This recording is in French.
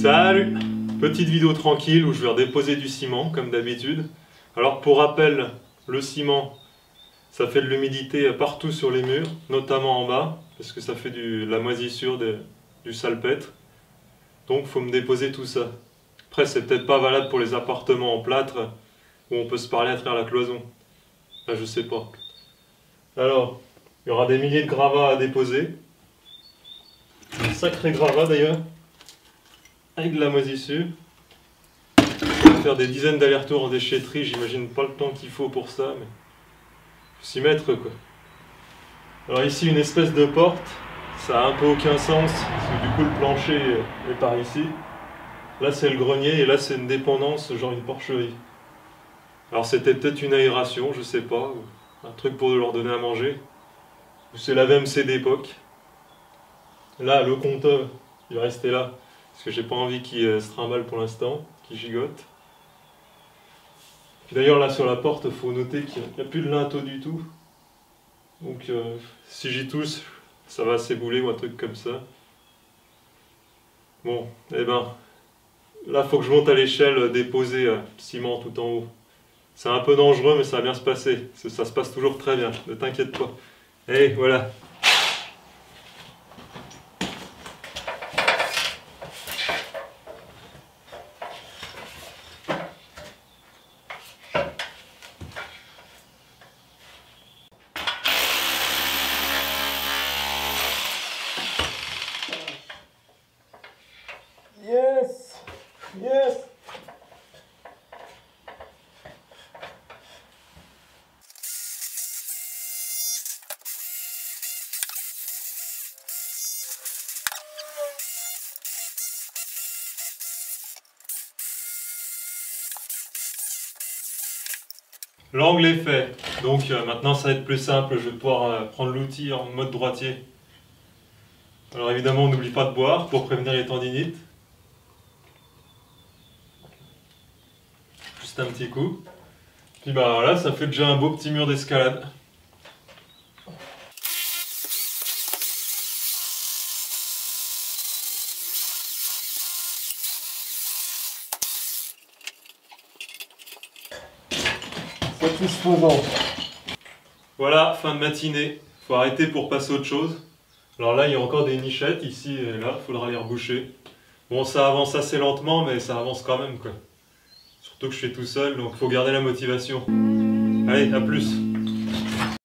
Salut! Petite vidéo tranquille où je vais redéposer du ciment comme d'habitude. Alors pour rappel, le ciment, ça fait de l'humidité partout sur les murs, notamment en bas, parce que ça fait de la moisissure, du salpêtre. Donc il faut me déposer tout ça. Après c'est peut-être pas valable pour les appartements en plâtre où on peut se parler à travers la cloison. Là je sais pas. Alors, il y aura des milliers de gravats à déposer. Un sacré gravat d'ailleurs. Avec de la moisissure. On va faire des dizaines d'allers-retours en déchetterie, j'imagine pas le temps qu'il faut pour ça, mais faut s'y mettre quoi. Alors ici une espèce de porte, ça a un peu aucun sens, parce que du coup le plancher est par ici. Là c'est le grenier et là c'est une dépendance, genre une porcherie. Alors c'était peut-être une aération, je sais pas, ou un truc pour leur donner à manger. Ou c'est la VMC d'époque. Là le compteur, il va rester là. Parce que j'ai pas envie qu'il se trimballe pour l'instant, qu'il gigote. Puis d'ailleurs là sur la porte, il faut noter qu'il n'y a plus de linteau du tout. Donc si j'y touche, ça va s'ébouler ou un truc comme ça. Bon, eh ben, là il faut que je monte à l'échelle déposer le ciment tout en haut. C'est un peu dangereux mais ça va bien se passer. Ça se passe toujours très bien, ne t'inquiète pas. Et voilà. Yes! Yes! L'angle est fait, donc maintenant ça va être plus simple, je vais pouvoir prendre l'outil en mode droitier. Alors évidemment on n'oublie pas de boire pour prévenir les tendinites. Juste un petit coup. Puis bah voilà, ça fait déjà un beau petit mur d'escalade. Satisfaisant. Voilà, fin de matinée. Faut arrêter pour passer à autre chose. Alors là, il y a encore des nichettes ici et là, il faudra les reboucher. Bon, ça avance assez lentement, mais ça avance quand même, quoi. Surtout que je suis tout seul, donc faut garder la motivation. Allez, à plus.